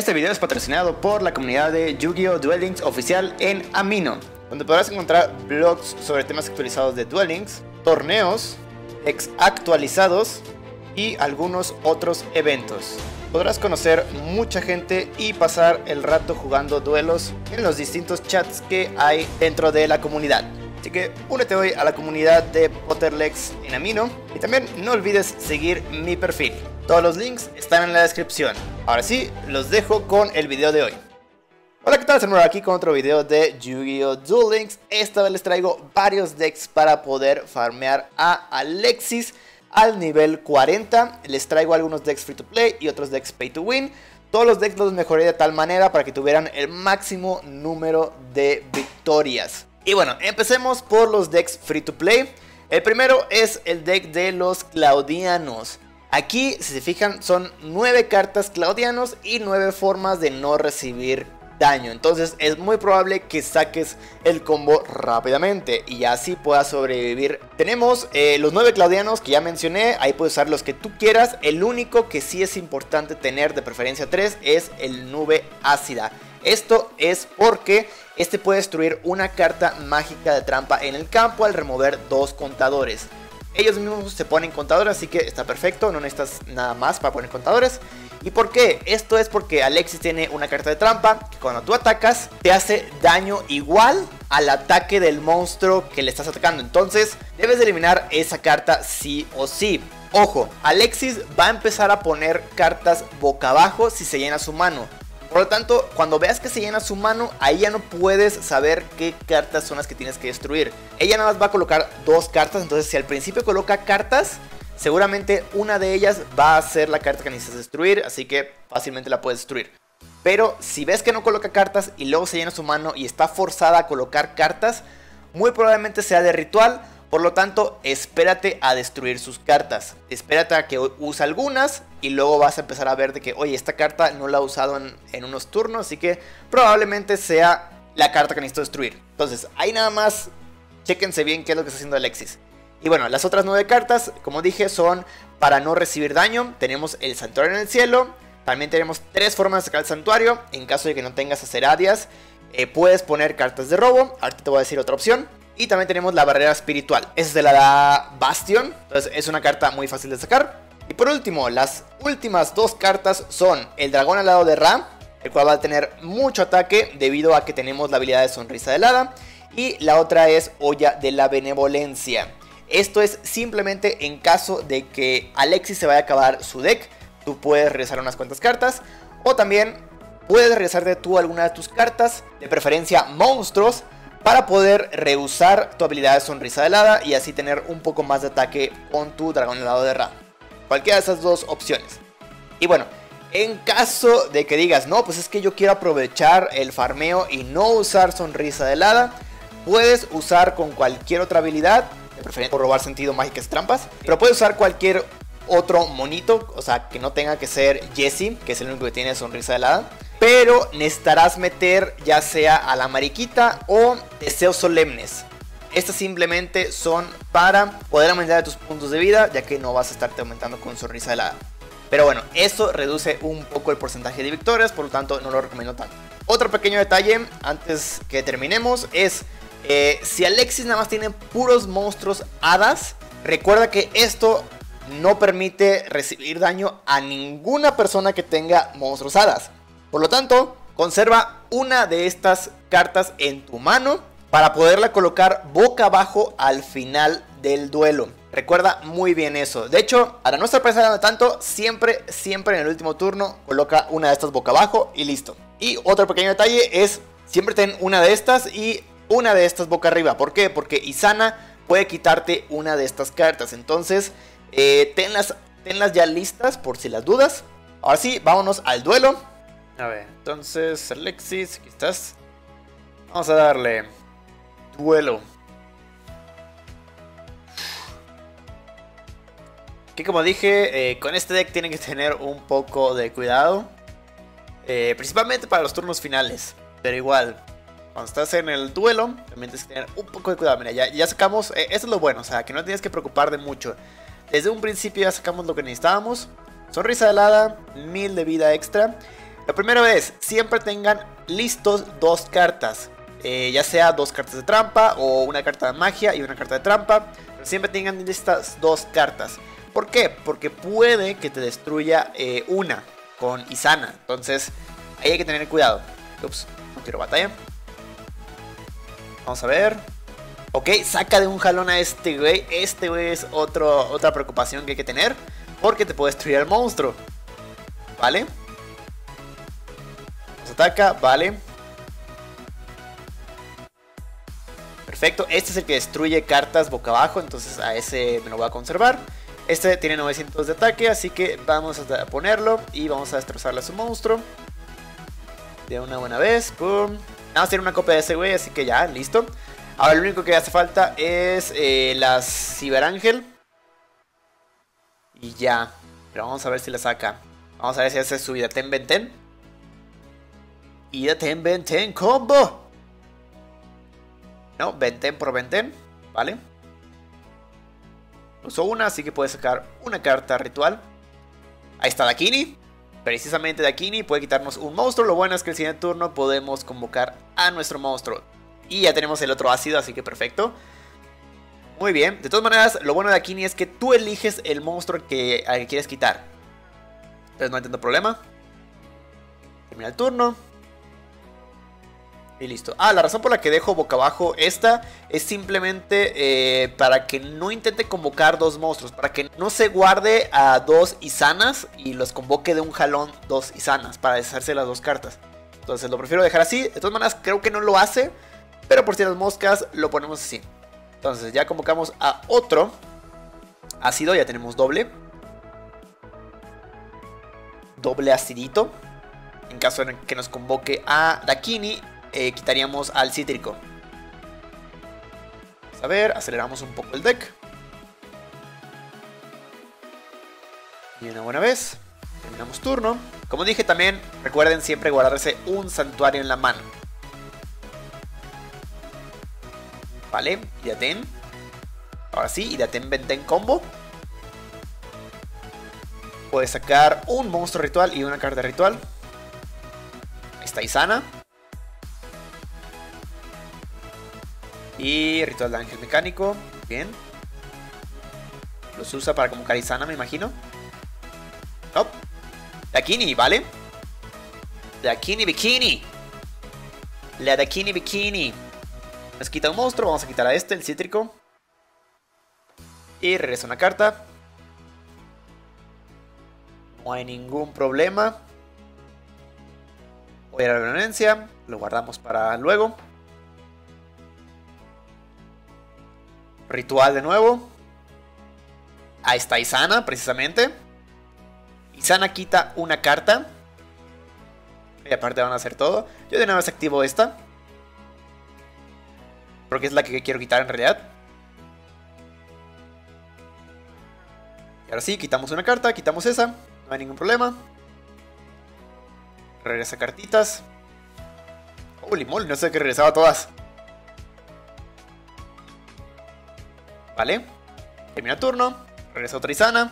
Este video es patrocinado por la comunidad de Yu-Gi-Oh! Duel Links oficial en Amino, donde podrás encontrar blogs sobre temas actualizados de Duel Links, torneos, decks actualizados y algunos otros eventos. Podrás conocer mucha gente y pasar el rato jugando duelos en los distintos chats que hay dentro de la comunidad. Así que únete hoy a la comunidad de Potterlex en Amino y también no olvides seguir mi perfil. Todos los links están en la descripción. Ahora sí, los dejo con el video de hoy. Hola, ¿qué tal? Estamos aquí con otro video de Yu-Gi-Oh! Duel Links. Esta vez les traigo varios decks para poder farmear a Alexis al nivel 40. Les traigo algunos decks free to play y otros decks pay to win. Todos los decks los mejoré de tal manera para que tuvieran el máximo número de victorias. Y bueno, empecemos por los decks free to play. El primero es el deck de los Claudianos. Aquí, si se fijan, son 9 cartas Claudianos y 9 formas de no recibir daño. Entonces es muy probable que saques el combo rápidamente y así puedas sobrevivir. Tenemos los 9 Claudianos que ya mencioné. Ahí puedes usar los que tú quieras. El único que sí es importante tener, de preferencia 3, es el Nube Ácida. Esto es porque este puede destruir una carta mágica de trampa en el campo al remover 2 contadores. Ellos mismos se ponen contadores, así que está perfecto, no necesitas nada más para poner contadores. ¿Y por qué? Esto es porque Alexis tiene una carta de trampa que cuando tú atacas te hace daño igual al ataque del monstruo que le estás atacando. Entonces debes de eliminar esa carta sí o sí. Ojo, Alexis va a empezar a poner cartas boca abajo si se llena su mano. Por lo tanto, cuando veas que se llena su mano, ahí ya no puedes saber qué cartas son las que tienes que destruir. Ella nada más va a colocar 2 cartas, entonces si al principio coloca cartas, seguramente una de ellas va a ser la carta que necesitas destruir, así que fácilmente la puedes destruir. Pero si ves que no coloca cartas y luego se llena su mano y está forzada a colocar cartas, muy probablemente sea de ritual. Por lo tanto, espérate a destruir sus cartas. Espérate a que use algunas y luego vas a empezar a ver de que, oye, esta carta no la he usado en unos turnos, así que probablemente sea la carta que necesito destruir. Entonces, ahí nada más, chéquense bien qué es lo que está haciendo Alexis. Y bueno, las otras 9 cartas, como dije, son para no recibir daño. Tenemos el Santuario en el Cielo. También tenemos 3 formas de sacar el Santuario. En caso de que no tengas a Seradias, puedes poner cartas de robo. Ahorita te voy a decir otra opción. Y también tenemos la Barrera Espiritual. Esa se la da Bastion. Entonces es una carta muy fácil de sacar. Y por último, las últimas 2 cartas son el Dragón Alado de Ra, el cual va a tener mucho ataque debido a que tenemos la habilidad de Sonrisa del Hada. Y la otra es Olla de la Benevolencia. Esto es simplemente en caso de que Alexis se vaya a acabar su deck. Tú puedes regresar unas cuantas cartas. O también puedes regresarte tú alguna de tus cartas, de preferencia monstruos, para poder reusar tu habilidad de Sonrisa del Hada y así tener un poco más de ataque con tu Dragón Helado de Ra. Cualquiera de esas 2 opciones. Y bueno, en caso de que digas, no, pues es que yo quiero aprovechar el farmeo y no usar Sonrisa del Hada, puedes usar con cualquier otra habilidad, de preferencia por robar sentido, mágicas, trampas, pero puedes usar cualquier otro monito, o sea, que no tenga que ser Jessie, que es el único que tiene Sonrisa del Hada. Pero necesitarás meter ya sea a la Mariquita o Deseos Solemnes. Estas simplemente son para poder aumentar tus puntos de vida, ya que no vas a estarte aumentando con Sonrisa del Hada. Pero bueno, eso reduce un poco el porcentaje de victorias, por lo tanto no lo recomiendo tanto. Otro pequeño detalle antes que terminemos es, si Alexis nada más tiene puros monstruos hadas, recuerda que esto no permite recibir daño a ninguna persona que tenga monstruos hadas. Por lo tanto, conserva una de estas cartas en tu mano para poderla colocar boca abajo al final del duelo. Recuerda muy bien eso. De hecho, para no estar pensando tanto, siempre en el último turno coloca una de estas boca abajo y listo. Y otro pequeño detalle es, siempre ten una de estas y una de estas boca arriba. ¿Por qué? Porque Isana puede quitarte una de estas cartas. Entonces, tenlas ya listas por si las dudas. Ahora sí, vámonos al duelo. A ver, entonces Alexis, aquí estás. Vamos a darle duelo. Que como dije, con este deck tienen que tener un poco de cuidado. Principalmente para los turnos finales. Pero igual, cuando estás en el duelo, también tienes que tener un poco de cuidado. Mira, ya sacamos, eso es lo bueno, o sea, que no tienes que preocupar de mucho. Desde un principio ya sacamos lo que necesitábamos. Sonrisa del Hada, 1000 de vida extra. La primera es, siempre tengan listos 2 cartas. Ya sea 2 cartas de trampa o una carta de magia y una carta de trampa. Pero siempre tengan listas 2 cartas. ¿Por qué? Porque puede que te destruya una con Isana. Entonces ahí hay que tener cuidado. Ups, no quiero batalla. Vamos a ver. Ok, saca de un jalón a este güey. Este güey es otra preocupación que hay que tener. Porque te puede destruir al monstruo. ¿Vale? Nos ataca, vale. Perfecto, este es el que destruye cartas boca abajo. Entonces a ese me lo voy a conservar. Este tiene 900 de ataque, así que vamos a ponerlo. Y vamos a destrozarle a su monstruo. De una buena vez, pum. Vamos a hacer una copia de ese güey, así que ya, listo. Ahora lo único que hace falta es la Ciberángel. Y ya. Pero vamos a ver si la saca. Vamos a ver si hace su Idaten Benten. Idaten Benten combo. No, Benten por Benten. Vale. Usó una, así que puede sacar una carta ritual. Ahí está Dakini. Precisamente Dakini puede quitarnos un monstruo. Lo bueno es que el siguiente turno podemos convocar a nuestro monstruo. Y ya tenemos el otro ácido, así que perfecto. Muy bien. De todas maneras, lo bueno de Dakini es que tú eliges el monstruo al que quieres quitar. Entonces no hay tanto problema. Termina el turno. Y listo. La razón por la que dejo boca abajo esta es simplemente para que no intente convocar 2 monstruos. Para que no se guarde a 2 Isanas y los convoque de un jalón 2 Isanas para deshacerse las 2 cartas. Entonces lo prefiero dejar así. De todas maneras creo que no lo hace, pero por si las moscas lo ponemos así. Entonces ya convocamos a otro ácido, ya tenemos doble. Doble acidito. En caso de que nos convoque a Dakini, quitaríamos al cítrico. Vamos a ver, aceleramos un poco el deck. Y una buena vez. Terminamos turno. Como dije también, recuerden siempre guardarse un santuario en la mano. Vale, Idaten. Ahora sí, Idaten Benten combo. Puedes sacar un monstruo ritual y una carta ritual. Ahí está Isana. Y ritual de ángel mecánico. Bien. Los usa para convocar a Isana, me imagino. No. Dakini, ¿vale? Dakini Bikini. La Dakini Bikini. Nos quita un monstruo. Vamos a quitar a este, el cítrico. Y regresa una carta. No hay ningún problema. Voy a la violencia. Lo guardamos para luego. Ritual de nuevo. Ahí está Isana, precisamente. Isana quita una carta. Y aparte van a hacer todo. Yo de una vez activo esta. Porque es la que quiero quitar en realidad. Y ahora sí, quitamos una carta, quitamos esa. No hay ningún problema. Regresa cartitas. Holy moly, no sé que regresaba todas. Vale. Termina turno. Regresa otra Isana.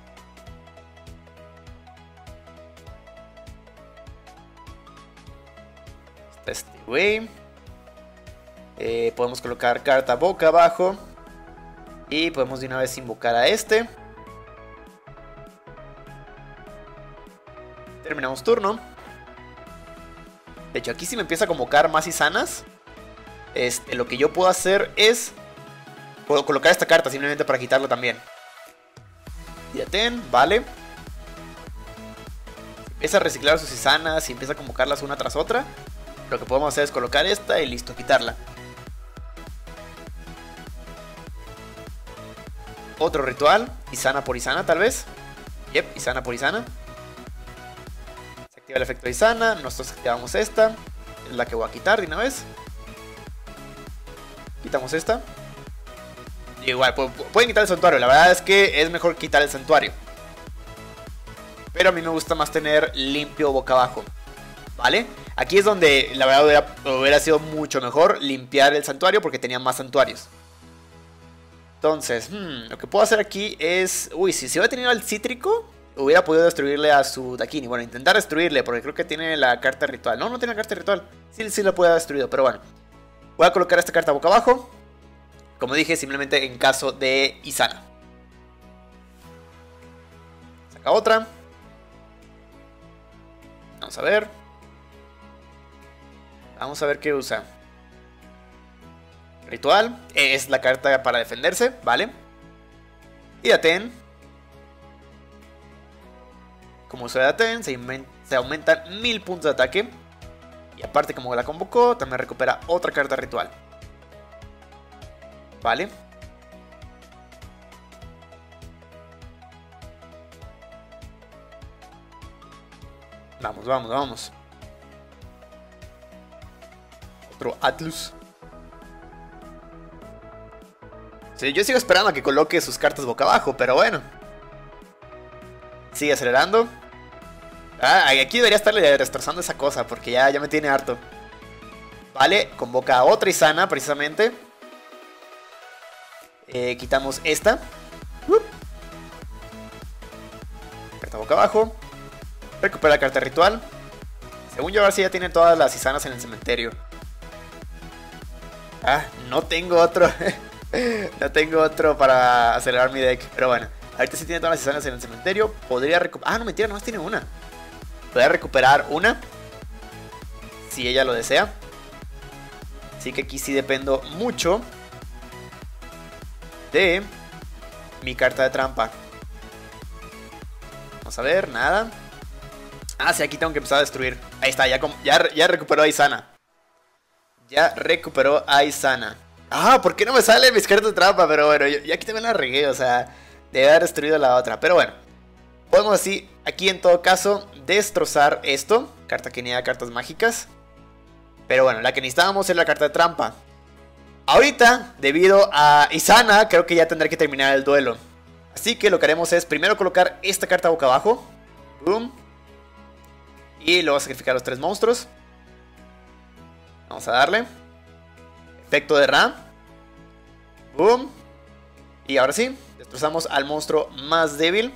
Está este güey. Podemos colocar carta boca abajo. Y podemos de una vez invocar a este. Terminamos turno. De hecho, aquí si me empieza a convocar más Isanas, lo que yo puedo hacer es... puedo colocar esta carta simplemente para quitarlo también. Idaten, vale. Empieza a reciclar sus Isanas y empieza a convocarlas una tras otra. Lo que podemos hacer es colocar esta y listo, quitarla. Otro ritual, Isana por Isana tal vez. Yep, Isana por Isana. Se activa el efecto de Isana. Nosotros activamos esta. Es la que voy a quitar de una vez. Quitamos esta. Y igual, pueden quitar el santuario. La verdad es que es mejor quitar el santuario. Pero a mí me gusta más tener limpio boca abajo. ¿Vale? Aquí es donde la verdad hubiera sido mucho mejor limpiar el santuario porque tenía más santuarios. Entonces, lo que puedo hacer aquí es... uy, si se hubiera tenido al cítrico, hubiera podido destruirle a su Dakini. Bueno, intentar destruirle, porque creo que tiene la carta ritual. No, no tiene la carta ritual. Sí lo puede haber destruido, pero bueno. Voy a colocar esta carta boca abajo. Como dije, simplemente en caso de Isana. Saca otra. Vamos a ver. Vamos a ver qué usa. Ritual. Es la carta para defenderse, ¿vale? Y Daten. Como uso de Daten, se aumentan 1000 puntos de ataque. Y aparte, como la convocó, también recupera otra carta ritual. Vale. Vamos. Otro Atlus. Sí, yo sigo esperando a que coloque sus cartas boca abajo, pero bueno. Sigue acelerando. Aquí debería estarle destrozando esa cosa, porque ya me tiene harto. Vale, convoca a otra Isana, precisamente. Quitamos esta. Carta boca abajo. Recupera la carta ritual. Según yo, a ver si ya tiene todas las Isanas en el cementerio. No tengo otro. No tengo otro para acelerar mi deck. Pero bueno, ahorita sí tiene todas las Isanas en el cementerio. Podría recuperar. No, mentira, nomás tiene una. Podría recuperar una, si ella lo desea. Así que aquí sí dependo mucho de mi carta de trampa. Vamos a ver, nada. Sí, aquí tengo que empezar a destruir. Ahí está, ya recuperó a Isana. Ya recuperó a Isana. ¿Por qué no me salen mis cartas de trampa? Pero bueno, yo aquí también la regué, o sea, debe haber destruido la otra. Pero bueno, podemos así, aquí en todo caso, destrozar esto. Carta que niega cartas mágicas. Pero bueno, la que necesitábamos es la carta de trampa. Ahorita, debido a Isana, creo que ya tendré que terminar el duelo. Así que lo que haremos es primero colocar esta carta boca abajo. Boom. Y luego sacrificar los 3 monstruos. Vamos a darle. Efecto de Ra. Boom. Y ahora sí, destrozamos al monstruo más débil.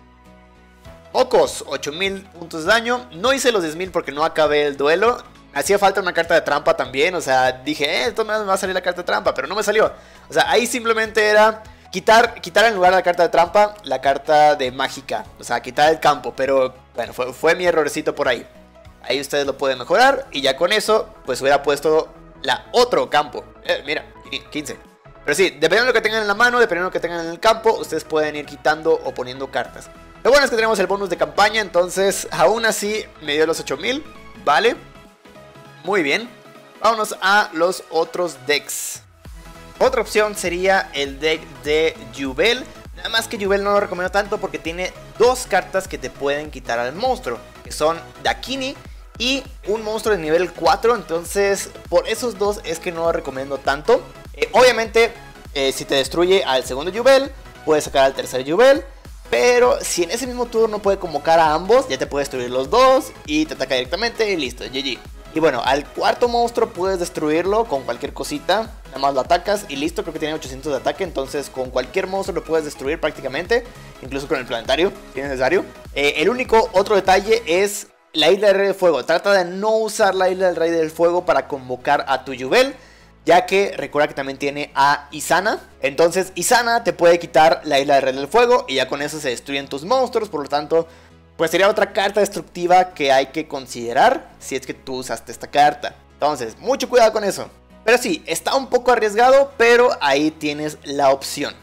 Mocos, 8000 puntos de daño. No hice los 10.000 porque no acabé el duelo. Hacía falta una carta de trampa también. O sea, dije, esto me va a salir la carta de trampa, pero no me salió. O sea, ahí simplemente era quitar en lugar de la carta de trampa la carta de mágica. O sea, quitar el campo. Pero bueno, fue mi errorcito por ahí. Ahí ustedes lo pueden mejorar. Y ya con eso, pues hubiera puesto la otro campo. Mira, 15. Pero sí, dependiendo de lo que tengan en la mano, dependiendo de lo que tengan en el campo, ustedes pueden ir quitando o poniendo cartas. Lo bueno es que tenemos el bonus de campaña, entonces aún así me dio los 8000. Vale. Muy bien. Vámonos a los otros decks. Otra opción sería el deck de Yubel. Nada más que Yubel no lo recomiendo tanto porque tiene 2 cartas que te pueden quitar al monstruo, que son Dakini y un monstruo de nivel 4. Entonces por esos 2 es que no lo recomiendo tanto. Obviamente si te destruye al segundo Yubel, puedes sacar al tercer Yubel. Pero si en ese mismo turno puede convocar a ambos, ya te puede destruir los 2 y te ataca directamente y listo, GG. Y bueno, al cuarto monstruo puedes destruirlo con cualquier cosita. Nada más lo atacas y listo, creo que tiene 800 de ataque. Entonces con cualquier monstruo lo puedes destruir prácticamente. Incluso con el planetario, si es necesario. El único otro detalle es la isla del rey del fuego. Trata de no usar la isla del rey del fuego para convocar a tu Yubel, ya que recuerda que también tiene a Isana. Entonces Isana te puede quitar la isla del rey del fuego y ya con eso se destruyen tus monstruos. Por lo tanto, pues sería otra carta destructiva que hay que considerar si es que tú usaste esta carta. Entonces, mucho cuidado con eso. Pero sí, está un poco arriesgado, pero ahí tienes la opción.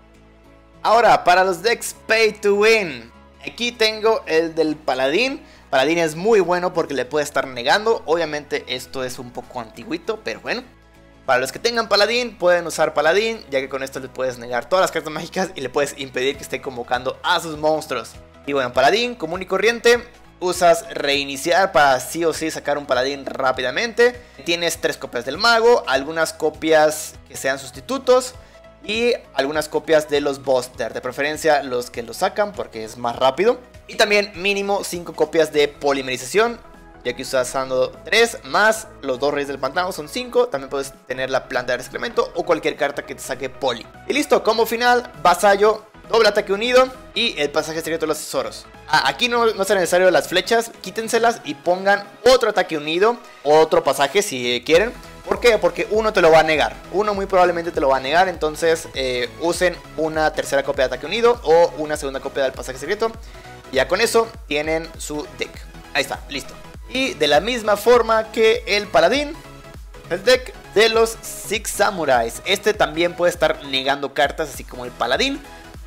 Ahora, para los decks Pay to Win. Aquí tengo el del Paladín. Paladín es muy bueno porque le puede estar negando. Obviamente esto es un poco antiguito, pero bueno. Para los que tengan Paladín, pueden usar Paladín, ya que con esto le puedes negar todas las cartas mágicas y le puedes impedir que esté convocando a sus monstruos. Y bueno, Paladín común y corriente, usas reiniciar para sí o sí sacar un Paladín rápidamente. Tienes 3 copias del mago, algunas copias que sean sustitutos y algunas copias de los Buster, de preferencia los que lo sacan porque es más rápido. Y también mínimo 5 copias de polimerización, ya que estás usando 3 más los 2 reyes del pantano son 5. También puedes tener la planta de excremento o cualquier carta que te saque poli. Y listo, combo final, vasallo doble ataque unido y el pasaje secreto de los tesoros. Aquí no será necesario las flechas, quítenselas y pongan otro ataque unido, otro pasaje si quieren. ¿Por qué? Porque uno te lo va a negar, uno muy probablemente te lo va a negar, entonces usen una tercera copia de ataque unido o una segunda copia del pasaje secreto. Ya con eso tienen su deck. Ahí está, listo. Y de la misma forma que el paladín, el deck de los Six Samurais. Este también puede estar negando cartas, así como el paladín.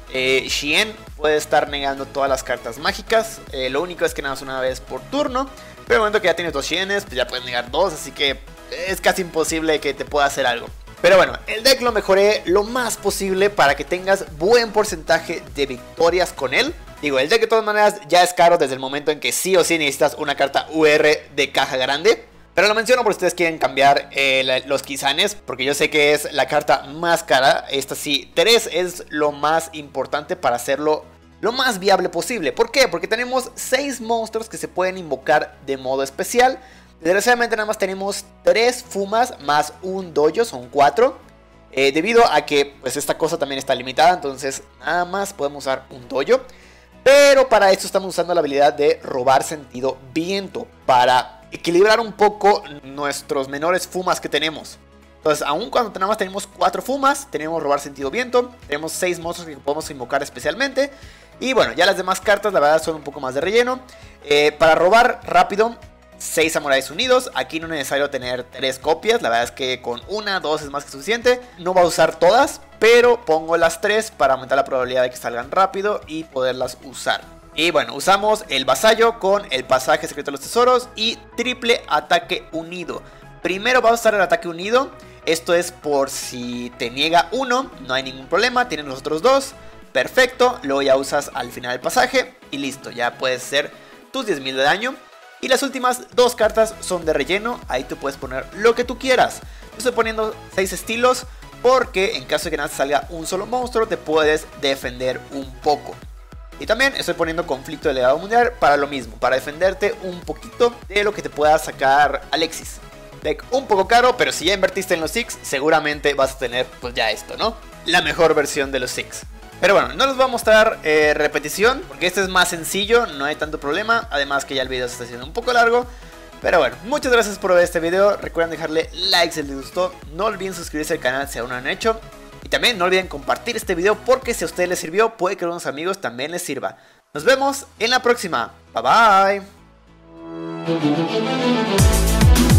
Shien puede estar negando todas las cartas mágicas. Lo único es que nada más una vez por turno. Pero en el momento que ya tienes 2 Shienes, pues ya puedes negar 2. Así que es casi imposible que te pueda hacer algo. Pero bueno, el deck lo mejoré lo más posible para que tengas buen porcentaje de victorias con él. Digo, el deck de todas maneras ya es caro desde el momento en que sí o sí necesitas una carta UR de caja grande. Pero lo menciono por si ustedes quieren cambiar los Kizanes, porque yo sé que es la carta más cara. Esta sí, 3 es lo más importante para hacerlo lo más viable posible. ¿Por qué? Porque tenemos 6 monstruos que se pueden invocar de modo especial. Desgraciadamente nada más tenemos 3 Fumas más un dojo, son 4. Debido a que pues esta cosa también está limitada, entonces nada más podemos usar un dojo. Pero para esto estamos usando la habilidad de robar sentido viento, para equilibrar un poco nuestros menores fumas que tenemos. Entonces, aun cuando nada más tenemos 4 fumas, tenemos robar sentido viento, tenemos 6 monstruos que podemos invocar especialmente. Y bueno, ya las demás cartas la verdad son un poco más de relleno. Para robar rápido, 6 samuráis unidos. Aquí no es necesario tener 3 copias, la verdad es que con 1, 2 es más que suficiente. No voy a usar todas, pero pongo las 3 para aumentar la probabilidad de que salgan rápido y poderlas usar. Y bueno, usamos el vasallo con el pasaje secreto de los tesoros y triple ataque unido. Primero vamos a usar el ataque unido. Esto es por si te niega uno, no hay ningún problema, tienen los otros 2. Perfecto, luego ya usas al final el pasaje y listo, ya puedes hacer tus 10.000 de daño. Y las últimas 2 cartas son de relleno, ahí tú puedes poner lo que tú quieras. Yo estoy poniendo 6 estilos porque en caso de que nada salga un solo monstruo te puedes defender un poco. Y también estoy poniendo conflicto de legado mundial para lo mismo, para defenderte un poquito de lo que te pueda sacar Alexis. Deck un poco caro, pero si ya invertiste en los Six, seguramente vas a tener pues ya esto, ¿no? La mejor versión de los Six. Pero bueno, no les voy a mostrar repetición, porque este es más sencillo, no hay tanto problema. Además que ya el video se está haciendo un poco largo. Pero bueno, muchas gracias por ver este video. Recuerden dejarle like si les gustó. No olviden suscribirse al canal si aún no lo han hecho. Y también no olviden compartir este video, porque si a ustedes les sirvió, puede que a unos amigos también les sirva. Nos vemos en la próxima. Bye bye.